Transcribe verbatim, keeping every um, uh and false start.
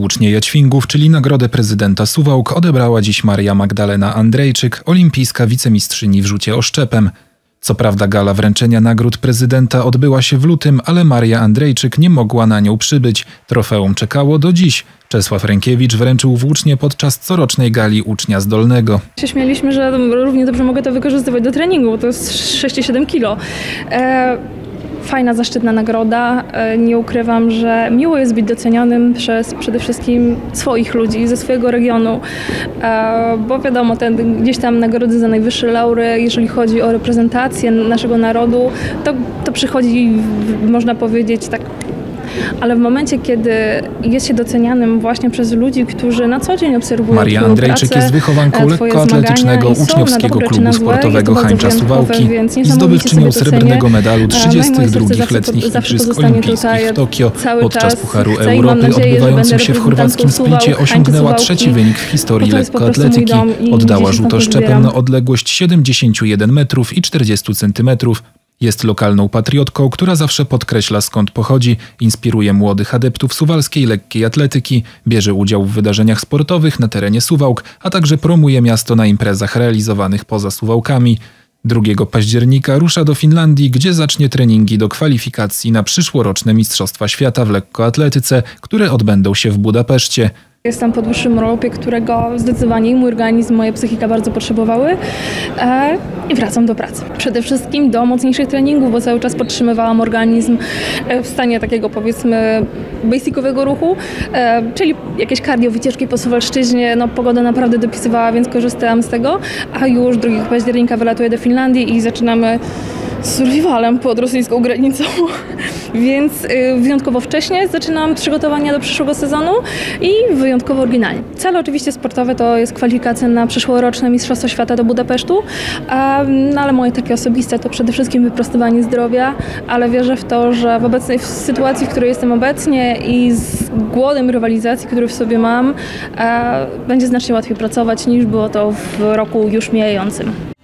Włócznie Jadźwingów, czyli nagrodę prezydenta Suwałk, odebrała dziś Maria Magdalena Andrejczyk, olimpijska wicemistrzyni w rzucie oszczepem. Co prawda gala wręczenia nagród prezydenta odbyła się w lutym, ale Maria Andrejczyk nie mogła na nią przybyć. Trofeum czekało do dziś. Czesław Rękiewicz wręczył włócznie podczas corocznej gali ucznia zdolnego. Się śmieliśmy, że równie dobrze mogę to wykorzystywać do treningu, bo to jest sześć siedem kilo. E Fajna, zaszczytna nagroda. Nie ukrywam, że miło jest być docenionym przez przede wszystkim swoich ludzi, ze swojego regionu, bo wiadomo, ten, gdzieś tam nagrody za najwyższe laury, jeżeli chodzi o reprezentację naszego narodu, to, to przychodzi, można powiedzieć, tak. Ale w momencie, kiedy jest się docenianym właśnie przez ludzi, którzy na co dzień obserwują Maria twoją Andrejczyk pracę, jest wychowanką lekkoatletycznego uczniowskiego klubu sportowego Hańcza Suwałki i zdobywczynią srebrnego medalu trzydziestych drugich letnich Igrzysk Olimpijskich w Tokio. Podczas Pucharu Europy odbywającym się w chorwackim Splicie osiągnęła trzeci wynik w historii lekkoatletyki. Oddała rzut oszczepem na odległość siedemdziesiąt jeden metrów i czterdzieści centymetrów. Jest lokalną patriotką, która zawsze podkreśla, skąd pochodzi, inspiruje młodych adeptów suwalskiej lekkiej atletyki, bierze udział w wydarzeniach sportowych na terenie Suwałk, a także promuje miasto na imprezach realizowanych poza Suwałkami. drugiego października rusza do Finlandii, gdzie zacznie treningi do kwalifikacji na przyszłoroczne Mistrzostwa Świata w lekkoatletyce, które odbędą się w Budapeszcie. Jestem po dłuższym urlopie, którego zdecydowanie mój organizm, moja psychika bardzo potrzebowały e, i wracam do pracy. Przede wszystkim do mocniejszych treningów, bo cały czas podtrzymywałam organizm w stanie takiego, powiedzmy, basicowego ruchu, e, czyli jakieś cardio, wycieczki po Suwalszczyźnie. No, pogoda naprawdę dopisywała, więc korzystałam z tego, a już drugiego października wylatuję do Finlandii i zaczynamy z survivalem pod rosyjską granicą, więc y, wyjątkowo wcześnie zaczynam przygotowania do przyszłego sezonu i wyjątkowo oryginalnie. Cele oczywiście sportowe to jest kwalifikacja na przyszłoroczne Mistrzostwa Świata do Budapesztu, a, no, ale moje takie osobiste to przede wszystkim wyprostowanie zdrowia, ale wierzę w to, że w obecnej w sytuacji, w której jestem obecnie i z głodem rywalizacji, który w sobie mam, a, będzie znacznie łatwiej pracować niż było to w roku już mijającym.